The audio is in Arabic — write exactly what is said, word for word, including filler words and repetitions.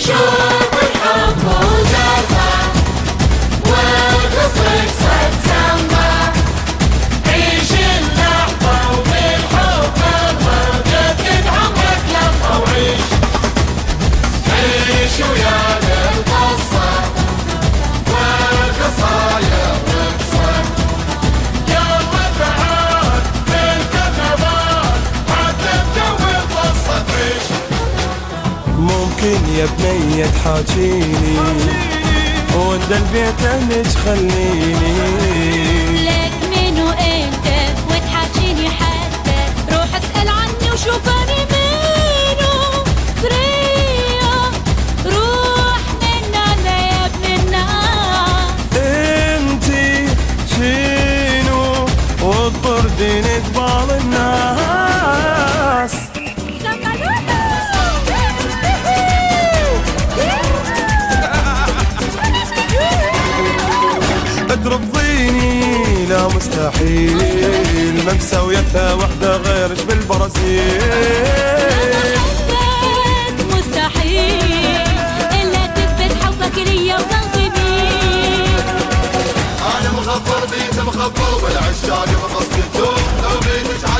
شوف الحب ودفع والقصر سمع، عيش اللحظة وبالحب الرقد عمرك لفة وعيش، عيش ويانا القصة والقصايا رقصة، يلا تعال بالكتبات حتى تجوي القصة تعيش. ممكن يا بنية تحاجيني وانت البيت اهلك خليني، لك منو انت وتحاجيني حتى روح اسأل عني وشوف اني منو بريا، روح مننا يا ابن الناس. انتي شينو وتطردين قبال الناس. ترفضيني لا مستحيل، ما مسويتها وحدة غيرش بالبرازيل. أحبك مستحيل إلا تثبت حبك ليا وقلبي بيك. أنا مخبر بيك مخبر والعشاق بقصد الدوم، لو بيتك